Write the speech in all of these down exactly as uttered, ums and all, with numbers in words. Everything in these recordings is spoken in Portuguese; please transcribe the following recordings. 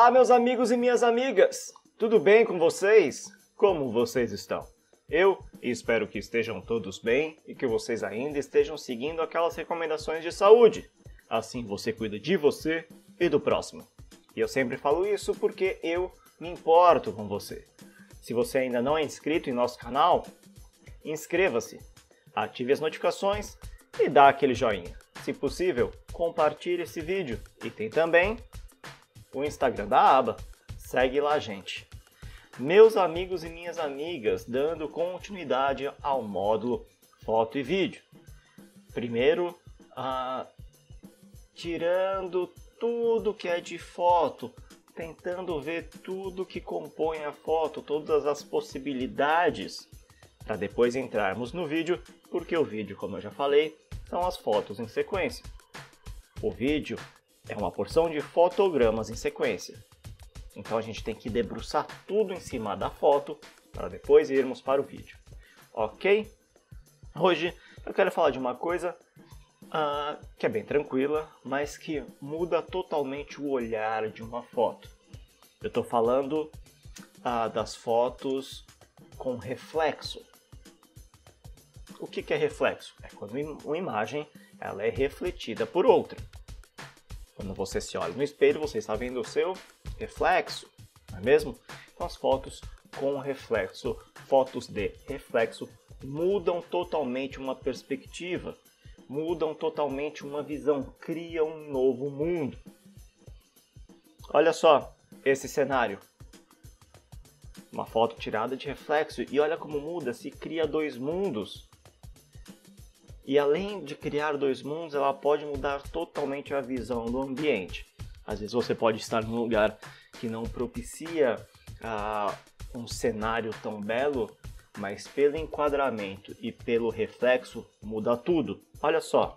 Olá, meus amigos e minhas amigas! Tudo bem com vocês? Como vocês estão? Eu espero que estejam todos bem e que vocês ainda estejam seguindo aquelas recomendações de saúde. Assim você cuida de você e do próximo. E eu sempre falo isso porque eu me importo com você. Se você ainda não é inscrito em nosso canal, inscreva-se, ative as notificações e dá aquele joinha. Se possível, compartilhe esse vídeo. E tem também o Instagram da aba. Segue lá, gente. Meus amigos e minhas amigas, dando continuidade ao módulo foto e vídeo. Primeiro, ah, tirando tudo que é de foto, tentando ver tudo que compõe a foto, todas as possibilidades, para depois entrarmos no vídeo, porque o vídeo, como eu já falei, são as fotos em sequência. O vídeo é uma porção de fotogramas em sequência. Então a gente tem que debruçar tudo em cima da foto para depois irmos para o vídeo. Ok? Hoje eu quero falar de uma coisa uh, que é bem tranquila, mas que muda totalmente o olhar de uma foto. Eu estou falando uh, das fotos com reflexo. O que, que é reflexo? É quando uma imagem ela é refletida por outra. Quando você se olha no espelho, você está vendo o seu reflexo, não é mesmo? Então as fotos com reflexo, fotos de reflexo, mudam totalmente uma perspectiva, mudam totalmente uma visão, criam um novo mundo. Olha só esse cenário. Uma foto tirada de reflexo e olha como muda, se cria dois mundos. E além de criar dois mundos, ela pode mudar totalmente a visão do ambiente. Às vezes você pode estar num lugar que não propicia ah, um cenário tão belo, mas pelo enquadramento e pelo reflexo muda tudo. Olha só.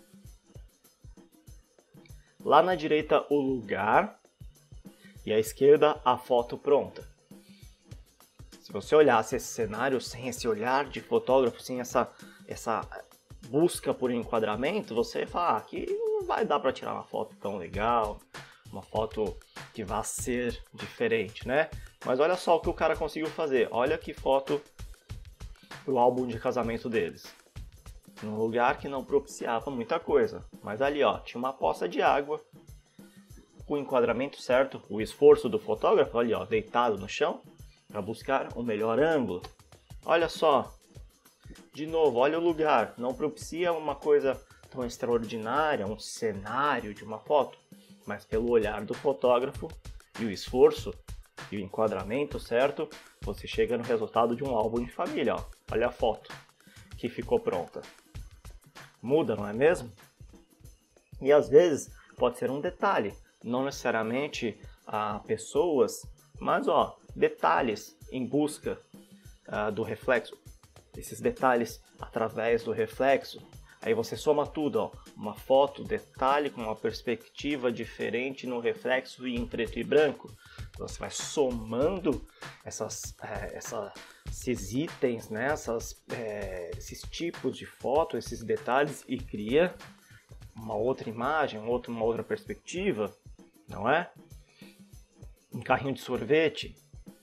Lá na direita o lugar e à esquerda a foto pronta. Se você olhasse esse cenário sem esse olhar de fotógrafo, sem essa, essa busca por enquadramento, você vai falar ah, que não vai dar para tirar uma foto tão legal, uma foto que vai ser diferente, né? Mas olha só o que o cara conseguiu fazer. Olha que foto pro álbum de casamento deles. Num lugar que não propiciava muita coisa. Mas ali, ó, tinha uma poça de água, o enquadramento certo, o esforço do fotógrafo, ali, ó, deitado no chão, para buscar o melhor ângulo. Olha só. De novo, olha o lugar, não propicia uma coisa tão extraordinária, um cenário de uma foto, mas pelo olhar do fotógrafo e o esforço e o enquadramento certo, você chega no resultado de um álbum de família. Ó. Olha a foto que ficou pronta. Muda, não é mesmo? E às vezes pode ser um detalhe, não necessariamente a pessoas, mas ó, detalhes em busca uh, do reflexo. Esses detalhes através do reflexo, aí você soma tudo, ó, uma foto, detalhe com uma perspectiva diferente no reflexo e em preto e branco. Você vai somando essas, é, essa, esses itens, né, essas, é, esses tipos de foto, esses detalhes e cria uma outra imagem, uma outra, uma outra perspectiva, não é? Um carrinho de sorvete.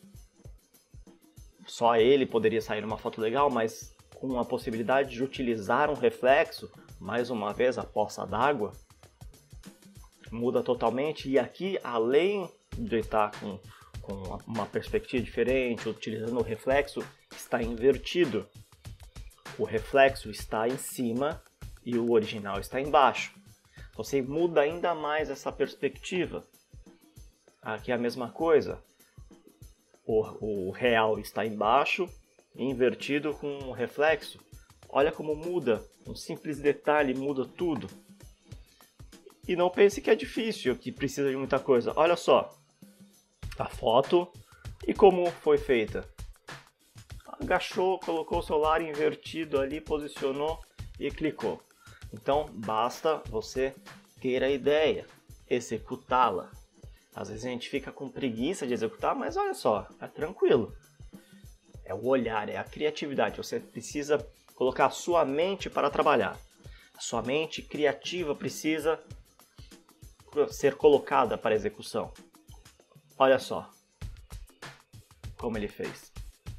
Só ele poderia sair uma foto legal, mas com a possibilidade de utilizar um reflexo, mais uma vez a poça d'água, muda totalmente. E aqui, além de estar com, com uma perspectiva diferente, utilizando o reflexo, está invertido. O reflexo está em cima e o original está embaixo. Você muda ainda mais essa perspectiva. Aqui é a mesma coisa. O, o real está embaixo, invertido com um reflexo. Olha como muda, um simples detalhe muda tudo. E não pense que é difícil, que precisa de muita coisa. Olha só, a foto e como foi feita. Agachou, colocou o celular invertido ali, posicionou e clicou. Então basta você ter a ideia, executá-la. Às vezes a gente fica com preguiça de executar, mas olha só, é tranquilo. É o olhar, é a criatividade. Você precisa colocar a sua mente para trabalhar. A sua mente criativa precisa ser colocada para execução. Olha só como ele fez.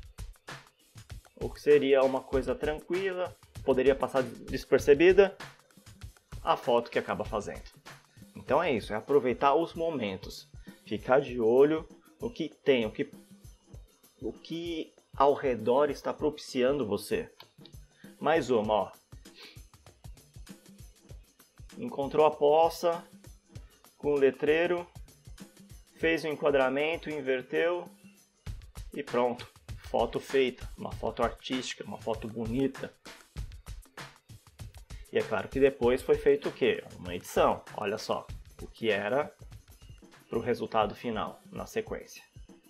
O que seria uma coisa tranquila, poderia passar despercebida, a foto que acaba fazendo. Então é isso, é aproveitar os momentos, ficar de olho no que tem, o que, o que ao redor está propiciando você. Mais uma, ó. Encontrou a poça com o letreiro, fez o enquadramento, inverteu e pronto. Foto feita, uma foto artística, uma foto bonita. E é claro que depois foi feito o quê? Uma edição. Olha só o que era para o resultado final na sequência.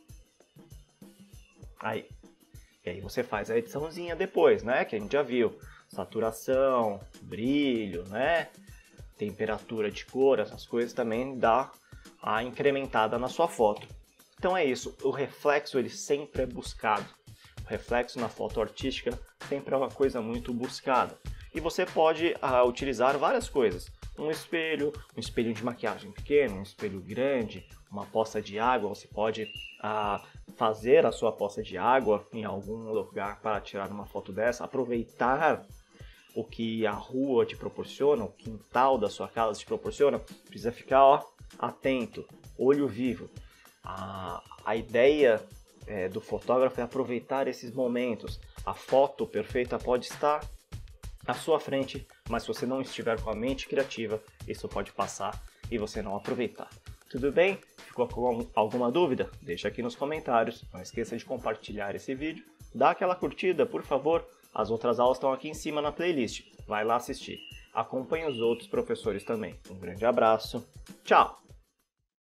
Aí. E aí você faz a ediçãozinha depois, né? Que a gente já viu. Saturação, brilho, né? Temperatura de cor, essas coisas também dá a incrementada na sua foto. Então é isso, o reflexo ele sempre é buscado. O reflexo na foto artística sempre é uma coisa muito buscada. E você pode ah, utilizar várias coisas. Um espelho, um espelho de maquiagem pequeno, um espelho grande, uma poça de água. Você pode ah, fazer a sua poça de água em algum lugar para tirar uma foto dessa. Aproveitar o que a rua te proporciona, o quintal da sua casa te proporciona. Precisa ficar ó, atento, olho vivo. A, a ideia é, do fotógrafo é aproveitar esses momentos. A foto perfeita pode estar à sua frente, mas se você não estiver com a mente criativa, isso pode passar e você não aproveitar. Tudo bem? Ficou com alguma dúvida? Deixa aqui nos comentários. Não esqueça de compartilhar esse vídeo. Dá aquela curtida, por favor. As outras aulas estão aqui em cima na playlist. Vai lá assistir. Acompanhe os outros professores também. Um grande abraço. Tchau!